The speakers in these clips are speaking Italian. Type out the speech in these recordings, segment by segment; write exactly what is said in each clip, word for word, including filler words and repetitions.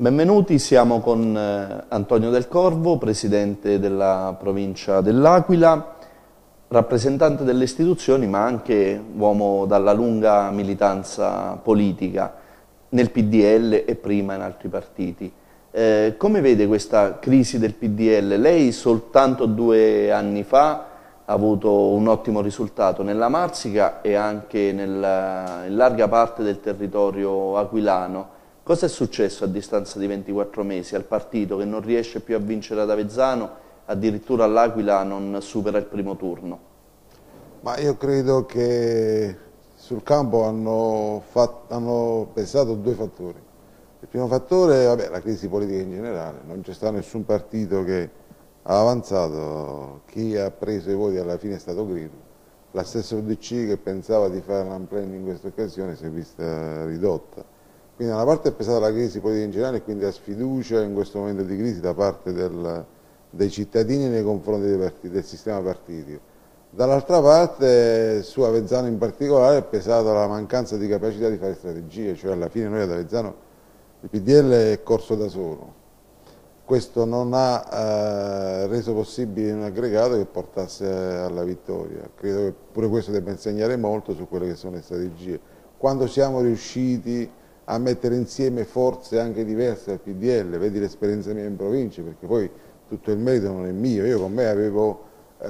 Benvenuti, siamo con eh, Antonio Del Corvo, presidente della provincia dell'Aquila, rappresentante delle istituzioni ma anche uomo dalla lunga militanza politica nel P D L e prima in altri partiti. Eh, come vede questa crisi del P D L? Lei soltanto due anni fa ha avuto un ottimo risultato nella Marsica e anche nella, in larga parte del territorio aquilano. Cosa è successo a distanza di ventiquattro mesi al partito che non riesce più a vincere ad Avezzano, addirittura all'Aquila non supera il primo turno? Ma io credo che sul campo hanno, fatto, hanno pesato due fattori. Il primo fattore è vabbè, la crisi politica in generale, non c'è stato nessun partito che ha avanzato, chi ha preso i voti alla fine è stato Grillo. La stessa U D C che pensava di fare l'unplan in questa occasione si è vista ridotta. Quindi da una parte è pesata la crisi politica in generale e quindi la sfiducia in questo momento di crisi da parte del, dei cittadini nei confronti dei partiti, del sistema partitico. Dall'altra parte su Avezzano in particolare è pesata la mancanza di capacità di fare strategie, cioè alla fine noi ad Avezzano il P D L è corso da solo. Questo non ha eh, reso possibile un aggregato che portasse alla vittoria. Credo che pure questo debba insegnare molto su quelle che sono le strategie. Quando siamo riusciti a mettere insieme forze anche diverse al P D L, vedi l'esperienza mia in provincia, perché poi tutto il merito non è mio, io con me avevo eh,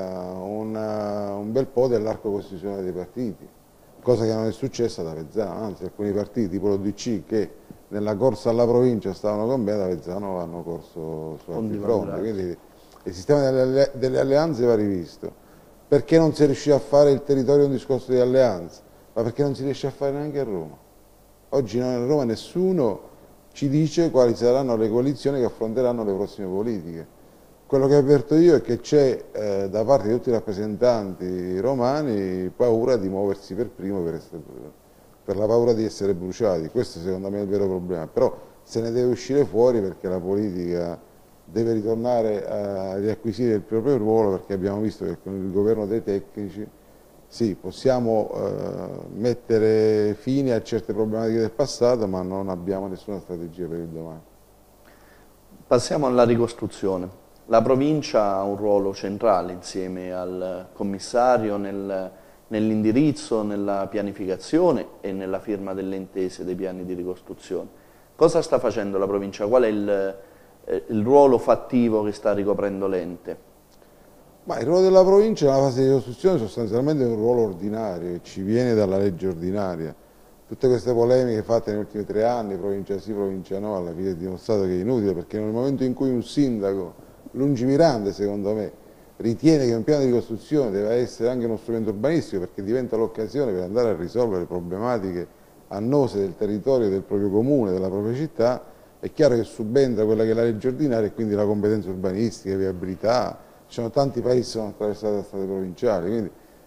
una, un bel po' dell'arco costituzionale dei partiti, cosa che non è successa ad Avezzano, anzi alcuni partiti tipo l'O D C che nella corsa alla provincia stavano con me, ad Avezzano hanno corso su altri fronti, quindi il sistema delle, delle alleanze va rivisto. Perché non si è riuscito a fare il territorio un discorso di alleanza? Ma perché non si riesce a fare neanche a Roma. Oggi noi a Roma nessuno ci dice quali saranno le coalizioni che affronteranno le prossime politiche. Quello che ho avverto io è che c'è eh, da parte di tutti i rappresentanti romani paura di muoversi per primo per, essere, per la paura di essere bruciati. Questo secondo me è il vero problema, però se ne deve uscire fuori perché la politica deve ritornare a riacquisire il proprio ruolo, perché abbiamo visto che con il governo dei tecnici sì, possiamo eh, mettere fine a certe problematiche del passato, ma non abbiamo nessuna strategia per il domani. Passiamo alla ricostruzione. La provincia ha un ruolo centrale insieme al commissario nel, nell'indirizzo, nella pianificazione e nella firma delle intese dei piani di ricostruzione. Cosa sta facendo la provincia? Qual è il, eh, il ruolo fattivo che sta ricoprendo l'ente? Ma il ruolo della provincia nella fase di ricostruzione sostanzialmente è un ruolo ordinario, che ci viene dalla legge ordinaria. Tutte queste polemiche fatte negli ultimi tre anni, provincia sì, provincia no, alla fine è dimostrato che è inutile, perché nel momento in cui un sindaco, lungimirante secondo me, ritiene che un piano di ricostruzione deve essere anche uno strumento urbanistico, perché diventa l'occasione per andare a risolvere problematiche annose del territorio, del proprio comune, della propria città, è chiaro che subentra quella che è la legge ordinaria e quindi la competenza urbanistica, viabilità. Ci sono tanti paesi che sono attraversati da strade provinciali, quindi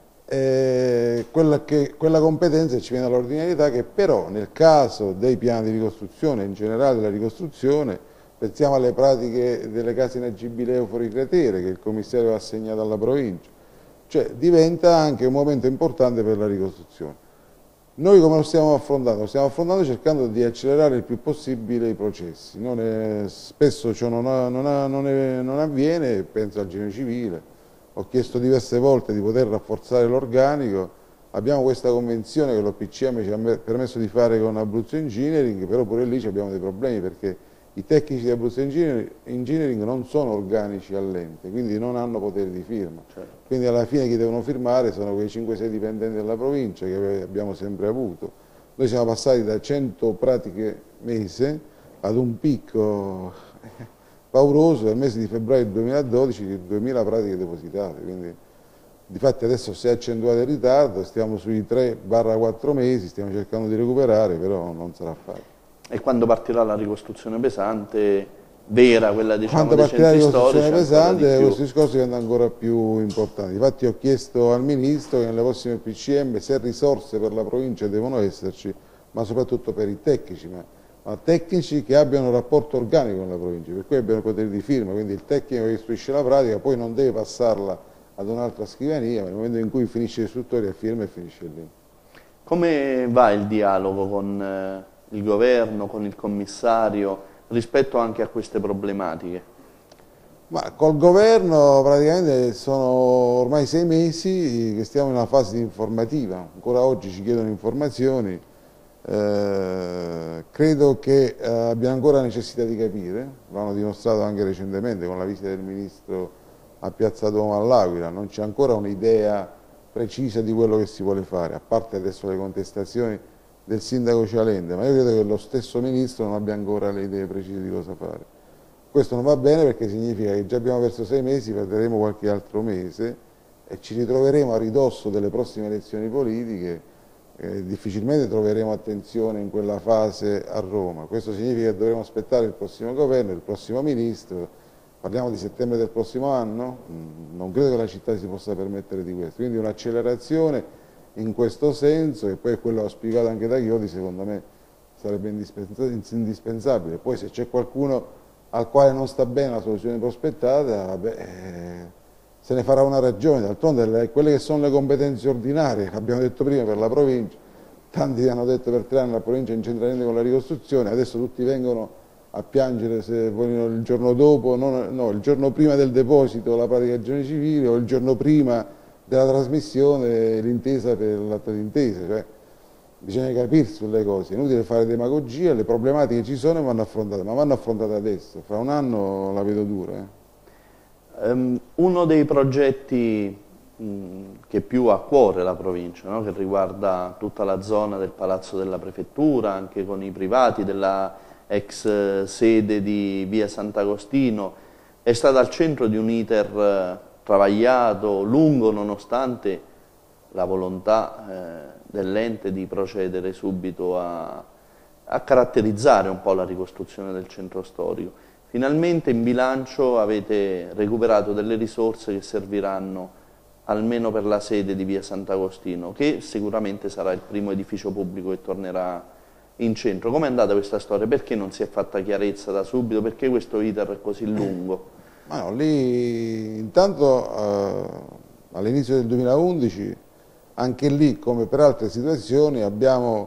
eh, quella, che, quella competenza ci viene dall'ordinarietà, che però nel caso dei piani di ricostruzione, in generale della ricostruzione, pensiamo alle pratiche delle case inagibili fuori cratere che il commissario ha assegnato alla provincia, cioè diventa anche un momento importante per la ricostruzione. Noi come lo stiamo affrontando? Lo stiamo affrontando cercando di accelerare il più possibile i processi. Non è, spesso ciò non, ha, non, ha, non, è, non avviene, penso al genio civile. Ho chiesto diverse volte di poter rafforzare l'organico. Abbiamo questa convenzione che l'O P C M ci ha permesso di fare con Abruzzo Engineering, però pure lì abbiamo dei problemi perché i tecnici di Abruzzo Engineering non sono organici all'ente, quindi non hanno potere di firma. Certo. Quindi alla fine chi devono firmare sono quei cinque sei dipendenti della provincia che abbiamo sempre avuto. Noi siamo passati da cento pratiche mese ad un picco pauroso nel mese di febbraio duemiladodici di duemila pratiche depositate. Quindi, difatti adesso si è accentuato il ritardo, stiamo sui tre quattro mesi, stiamo cercando di recuperare, però non sarà facile. E quando partirà la ricostruzione pesante, vera, quella diciamo quando dei partirà la centri ricostruzione storici, pesante, questi discorsi diventano ancora più importanti. Infatti ho chiesto al Ministro che nelle prossime P C M, se risorse per la provincia devono esserci, ma soprattutto per i tecnici, ma, ma tecnici che abbiano un rapporto organico con la provincia, per cui abbiano potere di firma, quindi il tecnico che istruisce la pratica poi non deve passarla ad un'altra scrivania, ma nel momento in cui finisce l'istruttoria firma e finisce lì. Come va il dialogo con eh, il governo, con il commissario, rispetto anche a queste problematiche? Ma col governo praticamente sono ormai sei mesi che stiamo in una fase di informativa, ancora oggi ci chiedono informazioni, eh, credo che eh, abbiamo ancora necessità di capire, l'hanno dimostrato anche recentemente con la visita del Ministro a Piazza Duomo all'Aquila, non c'è ancora un'idea precisa di quello che si vuole fare, a parte adesso le contestazioni del Sindaco Cialente, ma io credo che lo stesso Ministro non abbia ancora le idee precise di cosa fare. Questo non va bene perché significa che già abbiamo perso sei mesi, perderemo qualche altro mese e ci ritroveremo a ridosso delle prossime elezioni politiche, eh, difficilmente troveremo attenzione in quella fase a Roma. Questo significa che dovremo aspettare il prossimo governo, il prossimo ministro, parliamo di settembre del prossimo anno, non credo che la città si possa permettere di questo, quindi un'accelerazione in questo senso, e poi quello spiegato anche da Chiodi, secondo me sarebbe indispensabile. Poi se c'è qualcuno al quale non sta bene la soluzione prospettata, vabbè, eh, se ne farà una ragione. D'altronde quelle che sono le competenze ordinarie, che abbiamo detto prima per la provincia, tanti hanno detto per tre anni la provincia non c'entra niente con la ricostruzione, adesso tutti vengono a piangere se vogliono il giorno dopo, no, no, il giorno prima del deposito la pratica azione civile o il giorno prima della trasmissione l'intesa per l'atto d'intesa, cioè bisogna capirsi sulle cose, è inutile fare demagogia, le problematiche ci sono e vanno affrontate, ma vanno affrontate adesso, fra un anno la vedo dura. Eh. Um, uno dei progetti mh, che più ha a cuore la provincia, no? Che riguarda tutta la zona del Palazzo della Prefettura, anche con i privati della ex sede di via Sant'Agostino, è stato al centro di un iter eh, travagliato, lungo, nonostante la volontà eh, dell'ente di procedere subito a, a caratterizzare un po' la ricostruzione del centro storico. Finalmente in bilancio avete recuperato delle risorse che serviranno almeno per la sede di via Sant'Agostino, che sicuramente sarà il primo edificio pubblico che tornerà in centro. Com'è andata questa storia? Perché non si è fatta chiarezza da subito? Perché questo iter è così lungo? Ma no, lì intanto eh, all'inizio del duemilaundici, anche lì come per altre situazioni, abbiamo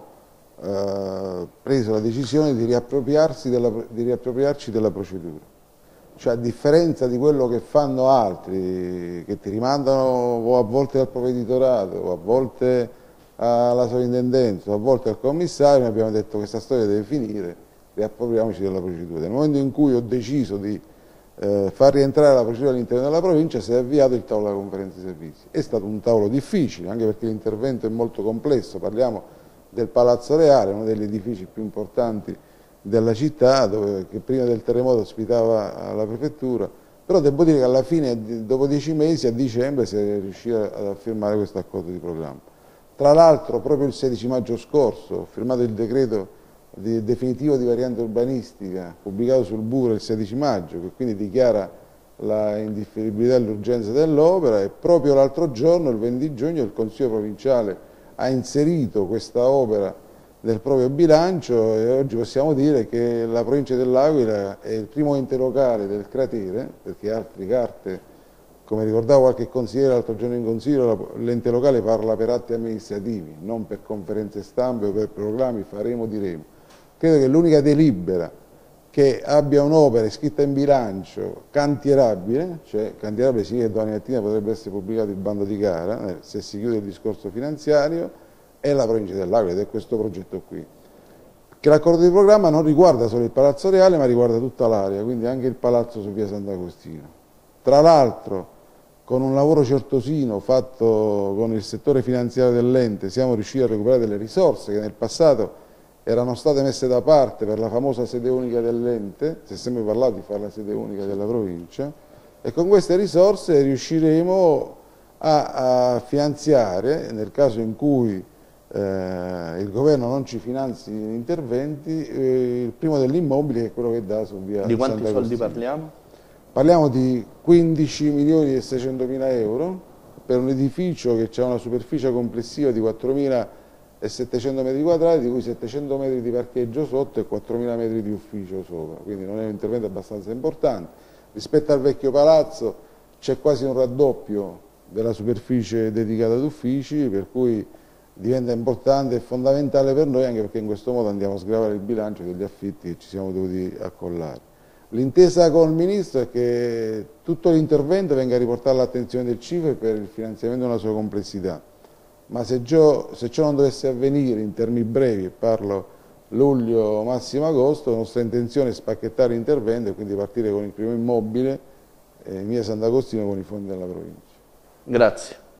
eh, preso la decisione di riappropriarsi della, di riappropriarci della procedura. Cioè, a differenza di quello che fanno altri, che ti rimandano o a volte al provveditorato o a volte alla sovrintendenza o a volte al commissario, noi abbiamo detto che questa storia deve finire, riappropriamoci della procedura. Nel momento in cui ho deciso di eh, far rientrare la procedura all'interno della provincia, si è avviato il tavolo della conferenza di servizi. È stato un tavolo difficile, anche perché l'intervento è molto complesso, parliamo del Palazzo Reale, uno degli edifici più importanti della città, dove, che prima del terremoto ospitava la prefettura, però devo dire che alla fine, dopo dieci mesi, a dicembre, si è riusciti a firmare questo accordo di programma. Tra l'altro, proprio il sedici maggio scorso, ho firmato il decreto di, definitivo di variante urbanistica, pubblicato sul Buro il sedici maggio, che quindi dichiara la indifferibilità e l'urgenza dell'opera, e proprio l'altro giorno, il venti giugno, il Consiglio provinciale ha inserito questa opera nel proprio bilancio, e oggi possiamo dire che la provincia dell'Aquila è il primo ente locale del cratere, perché altre carte, come ricordava qualche consigliere l'altro giorno in consiglio, l'ente locale parla per atti amministrativi, non per conferenze stampe o per proclami, faremo, diremo. Credo che l'unica delibera che abbia un'opera iscritta in bilancio cantierabile, cioè cantierabile significa che domani mattina potrebbe essere pubblicato il bando di gara, se si chiude il discorso finanziario, è la provincia dell'Aquila, ed è questo progetto qui. Che l'accordo di programma non riguarda solo il Palazzo Reale, ma riguarda tutta l'area, quindi anche il palazzo su via Sant'Agostino. Tra l'altro, con un lavoro certosino fatto con il settore finanziario dell'ente, siamo riusciti a recuperare delle risorse che nel passato erano state messe da parte per la famosa sede unica dell'ente, si è sempre parlato di fare la sede unica della provincia, e con queste risorse riusciremo a, a finanziare, nel caso in cui eh, il governo non ci finanzi gli interventi, eh, il primo degli immobili, che è quello che dà su via Di quanti Sant'Agostino. soldi parliamo? Parliamo di quindici milioni e seicentomila euro per un edificio che ha una superficie complessiva di quattromilasettecento metri quadrati, di cui settecento metri di parcheggio sotto e quattromila metri di ufficio sopra, quindi non è un intervento abbastanza importante. Rispetto al vecchio palazzo c'è quasi un raddoppio della superficie dedicata ad uffici, per cui diventa importante e fondamentale per noi, anche perché in questo modo andiamo a sgravare il bilancio degli affitti che ci siamo dovuti accollare. L'intesa con il Ministro è che tutto l'intervento venga riportato all'attenzione del C I F E per il finanziamento nella sua complessità, ma se ciò, se ciò non dovesse avvenire in termini brevi, e parlo luglio, massimo agosto, la nostra intenzione è spacchettare l'intervento e quindi partire con il primo immobile, eh, in via Sant'Agostino, con i fondi della provincia. Grazie.